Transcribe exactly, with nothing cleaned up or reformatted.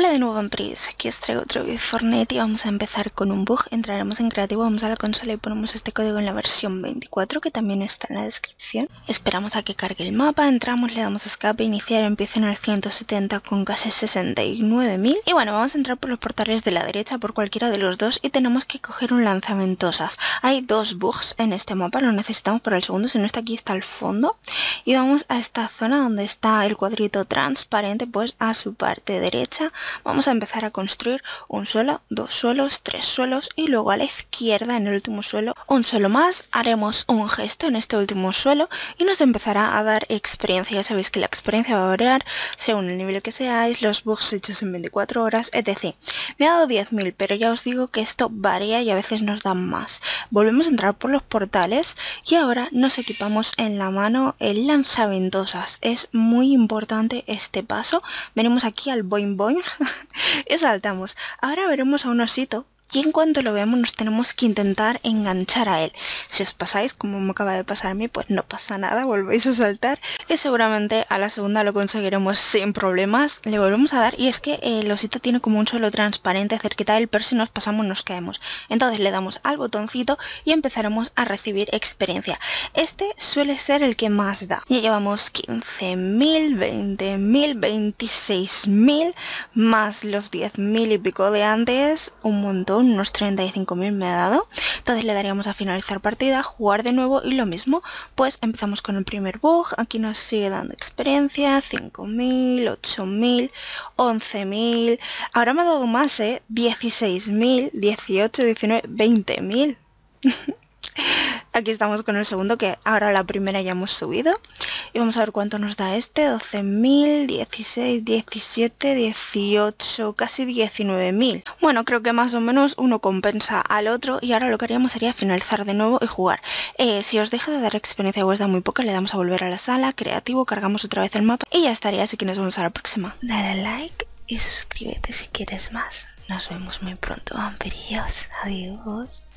Hola de nuevo vampiris, aquí os traigo otro vídeo de Fortnite y vamos a empezar con un bug. Entraremos en creativo, vamos a la consola y ponemos este código en la versión veinticuatro que también está en la descripción. Esperamos a que cargue el mapa, entramos, le damos a escape, iniciar, empieza en el ciento setenta con casi sesenta y nueve mil. Y bueno, vamos a entrar por los portales de la derecha, por cualquiera de los dos, y tenemos que coger un lanzaventosas. Hay dos bugs en este mapa, lo necesitamos para el segundo, si no está aquí está al fondo. Y vamos a esta zona donde está el cuadrito transparente, pues a su parte derecha. Vamos a empezar a construir un suelo, dos suelos, tres suelos y luego a la izquierda en el último suelo un suelo más. Haremos un gesto en este último suelo y nos empezará a dar experiencia. Ya sabéis que la experiencia va a variar según el nivel que seáis, los bugs hechos en veinticuatro horas, etcétera. Me ha dado diez mil, pero ya os digo que esto varía y a veces nos dan más. Volvemos a entrar por los portales y ahora nos equipamos en la mano el lanzaventosas. Es muy importante este paso. Venimos aquí al boing boing y saltamos. Ahora veremos a un osito y en cuanto lo veamos nos tenemos que intentar enganchar a él. Si os pasáis, como me acaba de pasar a mí, pues no pasa nada, volvéis a saltar y seguramente a la segunda lo conseguiremos sin problemas. Le volvemos a dar y es que el osito tiene como un suelo transparente cerquita del, pero si nos pasamos nos caemos. Entonces le damos al botoncito y empezaremos a recibir experiencia. Este suele ser el que más da. Ya llevamos quince mil, veinte mil, veintiséis mil, más los diez mil y pico de antes, un montón. Unos treinta y cinco mil me ha dado. Entonces le daríamos a finalizar partida, jugar de nuevo y lo mismo, pues empezamos con el primer bug. Aquí nos sigue dando experiencia, cinco mil, ocho mil, once mil, ahora me ha dado más, eh, dieciséis mil, dieciocho, diecinueve, veinte mil. Aquí estamos con el segundo, que ahora la primera ya hemos subido. Y vamos a ver cuánto nos da este. doce mil, dieciséis, diecisiete, dieciocho, casi diecinueve mil. Bueno, creo que más o menos uno compensa al otro. Y ahora lo que haríamos sería finalizar de nuevo y jugar. Eh, si os deja de dar experiencia o os da muy poca, le damos a volver a la sala, creativo, cargamos otra vez el mapa y ya estaría. Así que nos vemos a la próxima. Dale like y suscríbete si quieres más. Nos vemos muy pronto, vampirillos. Adiós.